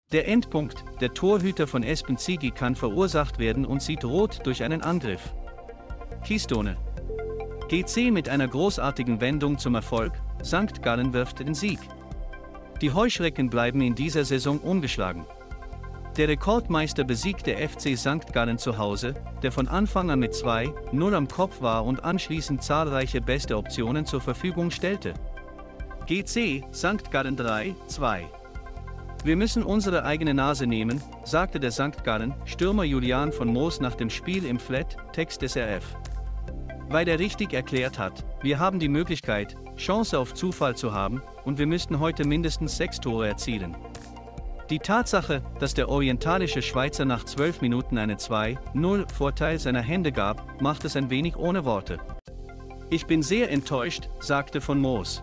Der Endpunkt, der Torhüter von Espen Zigi kann verursacht werden und sieht rot durch einen Angriff. Keystone. GC mit einer großartigen Wendung zum Erfolg, St. Gallen wirft den Sieg. Die Heuschrecken bleiben in dieser Saison ungeschlagen. Der Rekordmeister besiegt der FC St. Gallen zu Hause, der von Anfang an mit 2:0 am Kopf war und anschließend zahlreiche beste Optionen zur Verfügung stellte. GC, St. Gallen 3:2. Wir müssen unsere eigene Nase nehmen, sagte der St. Gallen-Stürmer Julian von Moos nach dem Spiel im Flat-Text des RF. Weil er richtig erklärt hat, wir haben die Möglichkeit, Chance auf Zufall zu haben, und wir müssten heute mindestens 6 Tore erzielen. Die Tatsache, dass der orientalische Schweizer nach 12 Minuten einen 2:0 Vorteil seiner Hände gab, macht es ein wenig ohne Worte. Ich bin sehr enttäuscht, sagte von Moos.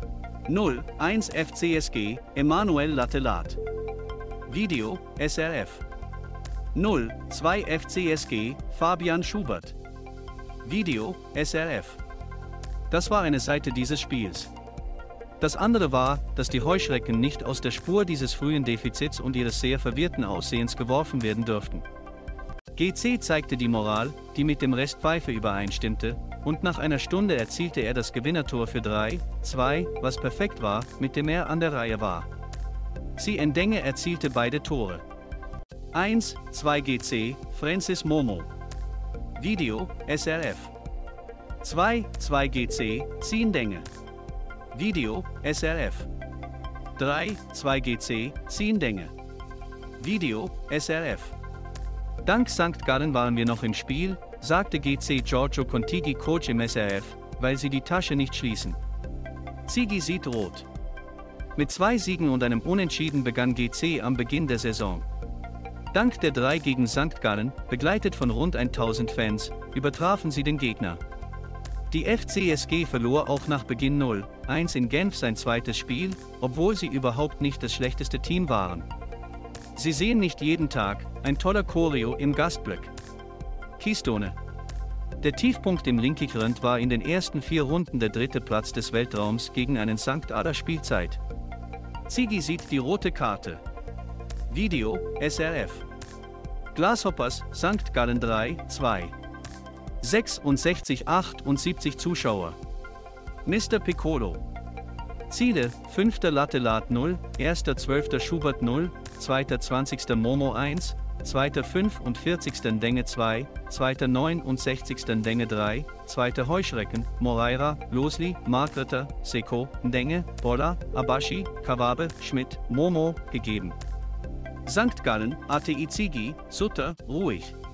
0:1 FCSG, Emanuel Lattelat. Video, SRF. 0:2 FCSG, Fabian Schubert. Video, SRF. Das war eine Seite dieses Spiels. Das andere war, dass die Heuschrecken nicht aus der Spur dieses frühen Defizits und ihres sehr verwirrten Aussehens geworfen werden dürften. GC zeigte die Moral, die mit dem Rest Pfeife übereinstimmte, und nach einer Stunde erzielte er das Gewinnertor für 3:2, was perfekt war, mit dem er an der Reihe war. Ndenge erzielte beide Tore. 1:2 GC, Francis Momo. Video, SRF. 2:2 GC, Ndenge. Video, SRF. 3:2 GC, Ndenge. Video, SRF. Dank St. Gallen waren wir noch im Spiel, sagte GC Giorgio Contigi, Coach im SRF, weil sie die Tasche nicht schließen. Zigi sieht rot. Mit 2 Siegen und einem Unentschieden begann GC am Beginn der Saison. Dank der 3 gegen St. Gallen, begleitet von rund 1000 Fans, übertrafen sie den Gegner. Die FCSG verlor auch nach Beginn 0:1 in Genf sein zweites Spiel, obwohl sie überhaupt nicht das schlechteste Team waren. Sie sehen nicht jeden Tag, ein toller Choreo im Gastblock. Keystone. Der Tiefpunkt im Linkigrund war in den ersten 4 Runden der 3. Platz des Weltraums gegen einen St. Ada Spielzeit. Zigi sieht die rote Karte. Video, SRF. Glasshoppers, St. Gallen 3:2. 66,78 Zuschauer. Mr. Piccolo. Ziele, 5. Lattelat 0, 1.12. Schubert 0, 2.20. Momo 1, 2.45. Ndenge 2, 2.69. Ndenge 3, 2. Heuschrecken, Moreira, Losli, Margreter, Seko, Ndenge, Bolla, Abashi, Kawabe, Schmidt, Momo, gegeben. St. Gallen, ATI Zigi, Sutter, ruhig.